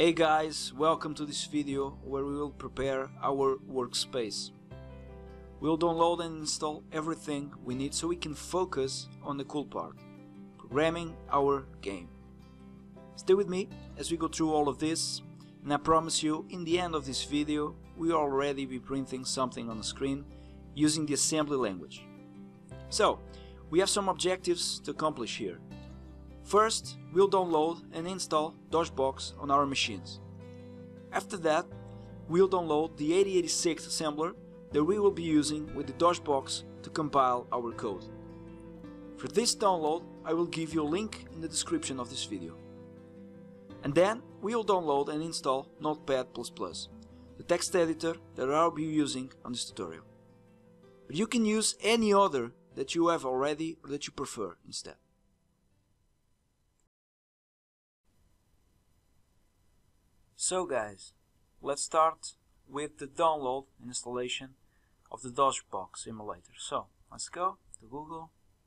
Hey guys, welcome to this video where we will prepare our workspace. We'll download and install everything we need so we can focus on the cool part, programming our game. Stay with me as we go through all of this, and I promise you in the end of this video we'll already be printing something on the screen using the assembly language. So, we have some objectives to accomplish here. First, we'll download and install DOSBox on our machines. After that, we'll download the 8086 assembler that we will be using with the DOSBox to compile our code. For this download, I will give you a link in the description of this video. And then, we'll download and install Notepad++, the text editor that I'll be using on this tutorial. But you can use any other that you have already or that you prefer instead. So guys, let's start with the download and installation of the DOSBox emulator. So let's go to Google,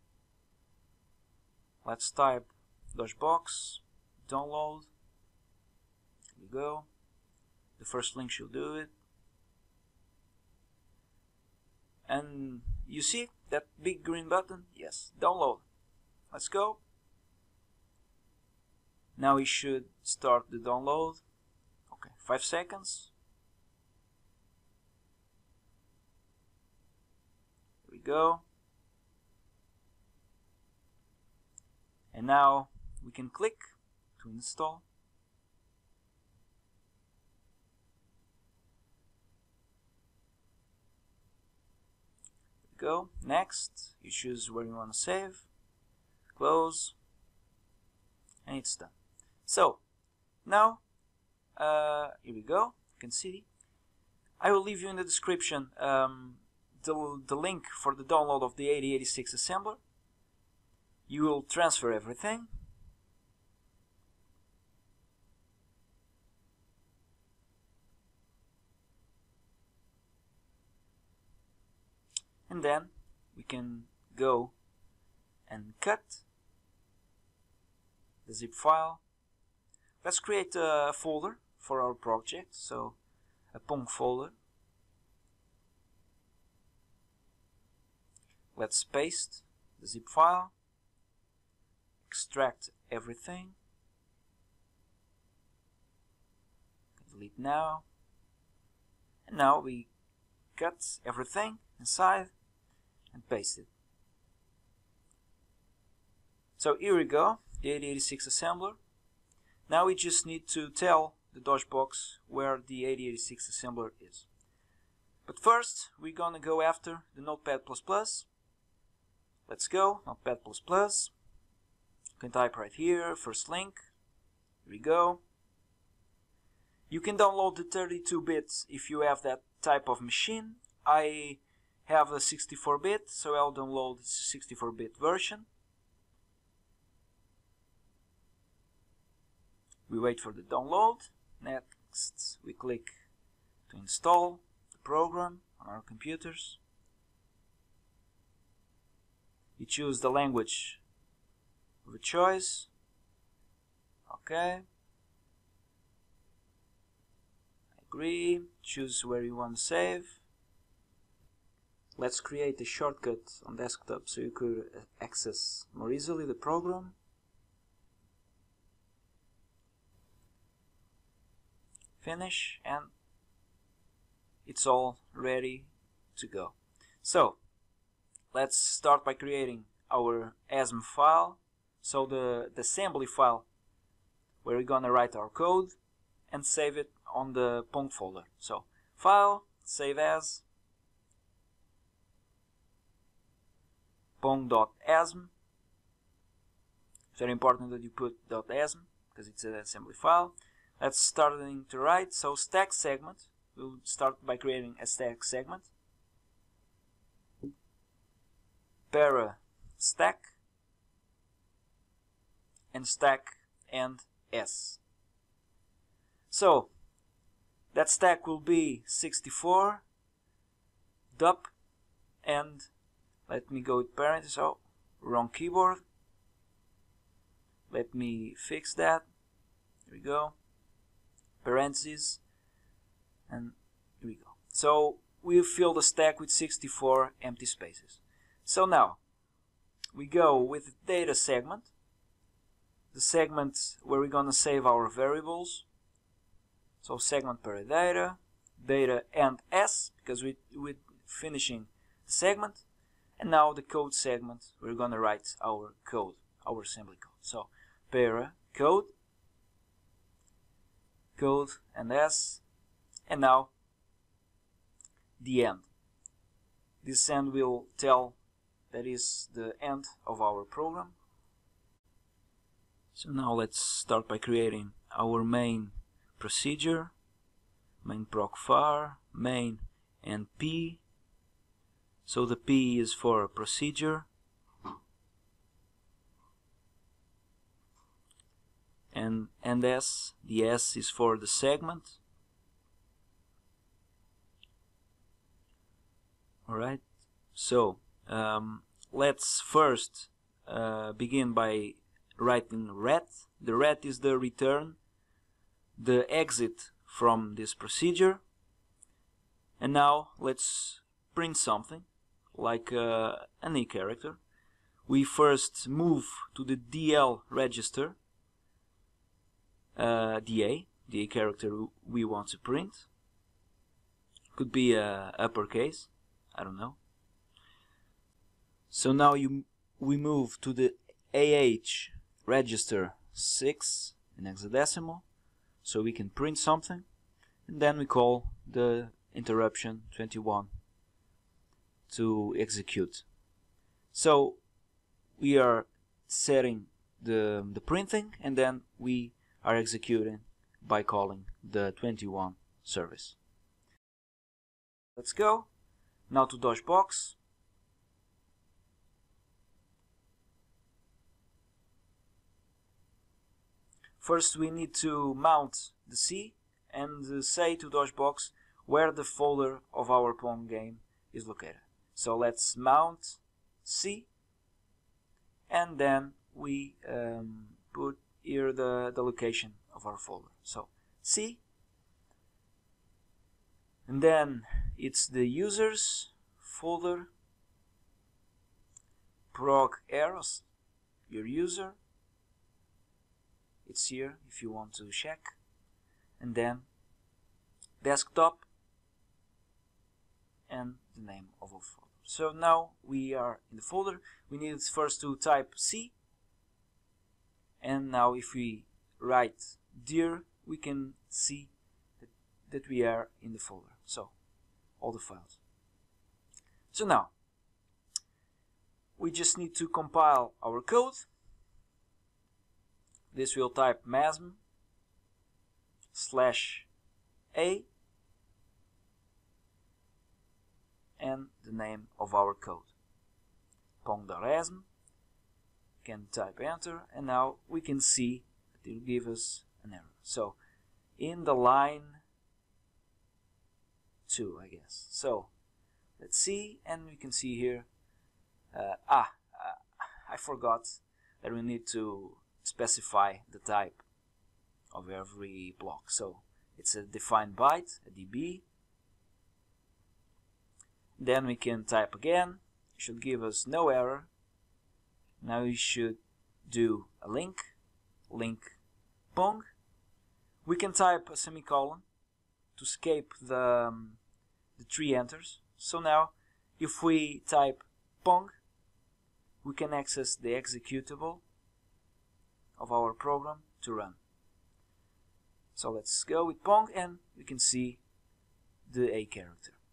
let's type DOSBox, download, here we go, the first link should do it, and you see that big green button? Yes, download. Let's go. Now we should start the download. 5 seconds. Here we go. And now we can click to install. Here we go. Next, you choose where you want to save. Close. And it's done. So, now here we go, you can see. I will leave you in the description the link for the download of the 8086 assembler. You will transfer everything. And then we can go and cut the zip file. Let's create a folder for our project, so a Pong folder. Let's paste the zip file, extract everything, delete now, and now we cut everything inside and paste it. So here we go, the 8086 assembler. Now we just need to tell the DOSBox where the 8086 assembler is. But first, we're gonna go after the Notepad++. Let's go, Notepad++. You can type right here, first link. Here we go. You can download the 32-bit if you have that type of machine. I have a 64-bit, so I'll download the 64-bit version. We wait for the download. Next, we click to install the program on our computers. You choose the language of a choice. Okay. Agree. Choose where you want to save. Let's create a shortcut on desktop so you could access more easily the program. Finish, and it's all ready to go. So let's start by creating our ASM file, so the assembly file where we're gonna write our code, and save it on the Pong folder. So file, save as, pong.asm. It's very important that you put .asm because it's an assembly file. Let's start to write. So stack segment, we'll start by creating a stack segment. Para stack, and stack and S. So that stack will be 64 dup, and let me go with parent. So wrong keyboard. Let me fix that. Here we go. parentheses, and here we go. So we fill the stack with 64 empty spaces. So now we go with the data segment, the segment where we're gonna save our variables. So segment paradata, data and s, because we're finishing the segment, and now the code segment, we're gonna write our code, our assembly code. So para code, code and s, and now the end. This end will tell that is the end of our program. So now let's start by creating our main procedure, main procvar, main and p. So the p is for procedure, and s, the s is for the segment. Alright, so let's first begin by writing ret. The ret is the return, the exit from this procedure. And now let's print something like an A character. We first move to the DL register, the A character we want to print. Could be uppercase, I don't know. So now we move to the AH register 6 in hexadecimal, so we can print something, and then we call the interruption 21 to execute. So we are setting the printing, and then we are executing by calling the 21 service. Let's go now to DOSBox. First we need to mount the C and say to DOSBox where the folder of our Pong game is located. So let's mount C, and then we put here the location of our folder. So C, and then it's the users folder, prog eros, your user. It's here if you want to check, and then desktop and the name of our folder. So now we are in the folder. We need first to type C, and now if we write dir, we can see that we are in the folder. So all the files. So now we just need to compile our code. This will type masm /a and the name of our code, pong.asm. Can type enter, and now we can see that it will give us an error. So in the line 2, I guess. So let's see, and we can see here I forgot that we need to specify the type of every block. So it's a defined byte, a db. Then we can type again. It should give us no error. Now we should do a link pong. We can type a semicolon to escape the 3 enters. So now if we type pong, we can access the executable of our program to run. So let's go with pong, and we can see the A character.